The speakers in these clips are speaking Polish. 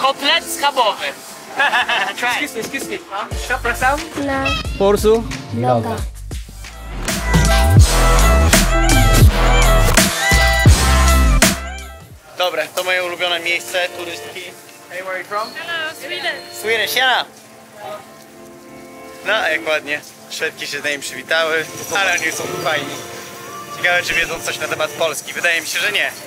kotlet schabowy. Try. Excuse me. Przepraszam. Porsu? Vloga. Dobra, to moje ulubione miejsce turystki. Hey, where are you from? Hello, Sweden. Sweden, siema! No, jak ładnie. Szwedki się z nami przywitały, ale oni są fajni. Ciekawe, czy wiedzą coś na temat Polski. Wydaje mi się, że nie.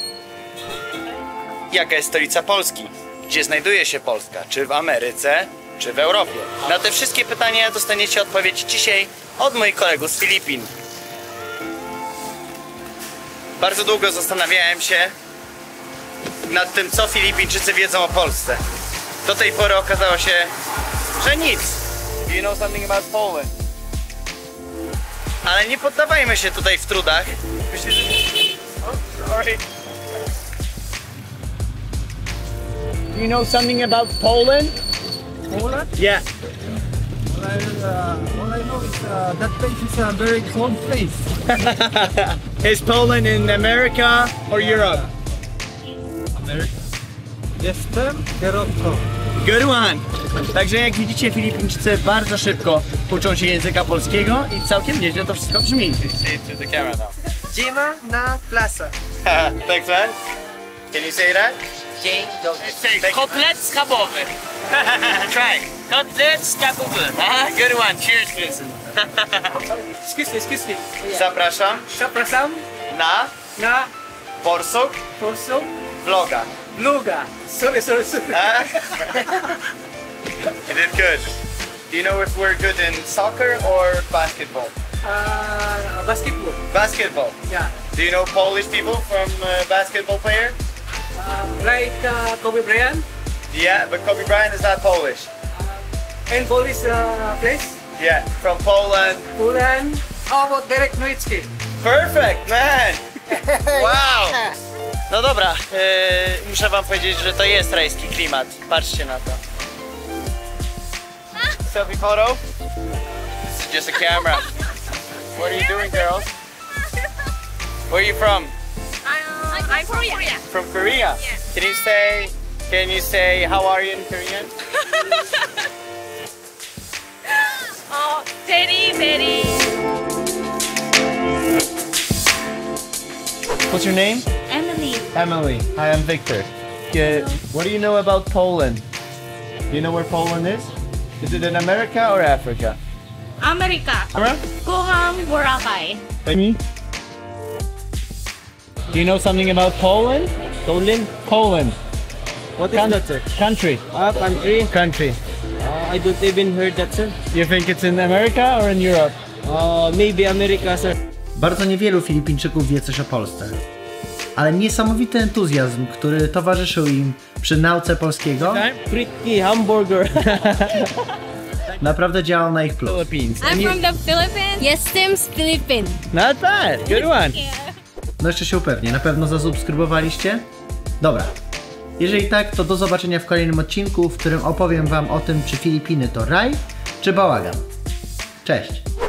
Jaka jest stolica Polski? Gdzie znajduje się Polska? Czy w Ameryce, czy w Europie? Na te wszystkie pytania dostaniecie odpowiedź dzisiaj od moich kolegów z Filipin. Bardzo długo zastanawiałem się nad tym, co Filipińczycy wiedzą o Polsce. Do tej pory okazało się, że nic. Do you know something about Poland? Ale nie poddawajmy się tutaj w trudach. Myślę, że... Oh, sorry. Do you know something about Poland? Poland? Yeah. All I know is that place is a very cold place. Is Poland in America or Europe? America. Jestem kierowcą. Good one! Także jak widzicie, Filipińczycy bardzo szybko uczą się języka polskiego i całkiem nieźle to wszystko brzmi. Idziemy na plażę. Thanks, man. Can you say that? Dzień dobry. Kotlet schabowy. Try. Kotlet schabowy. Good one. Cheers, Vincent. Excuse me. Zapraszam Przepraszam. na Porsuk Porsu. vloga. Vloga. Sorry. You did good. Do you know if we're good in soccer or basketball? Basketball. Basketball. Yeah. Do you know Polish people from basketball player? Like Kobe Bryant. Yeah, but Kobe Bryant is not Polish. And Polish place. Yeah, from Poland. Poland. How about Derek Nowitzki? Perfect, man! Wow! No dobra, muszę wam powiedzieć, że to jest rajski klimat. Patrzcie na to. Selfie photo? This is just a camera. What are you doing, girls? Where are you from? I'm from Korea. From Korea? Yes. Can you say how are you in Korean? Oh, very. What's your name? Emily. Emily. Hi, I'm Victor. What do you know about Poland? Do you know where Poland is? Is it in America or Africa? America. Guam, Boracay. Me? Do you know something about Poland? Poland. What is that, sir? Country. Country. Country. I don't even heard that, sir. You think it's in America or in Europe? Maybe America, sir. Bardzo niewielu Filipińczyków wie coś o Polsce, ale niesamowity entuzjazm, który towarzyszył im przy nauce polskiego, Pretty hamburger. naprawdę działał na ich plus. Philippines. I'm from the Philippines. Jestem z Filipin. Not bad. Good one. No jeszcze się upewnię, na pewno zasubskrybowaliście? Dobra. Jeżeli tak, to do zobaczenia w kolejnym odcinku, w którym opowiem wam o tym, czy Filipiny to raj, czy bałagan. Cześć!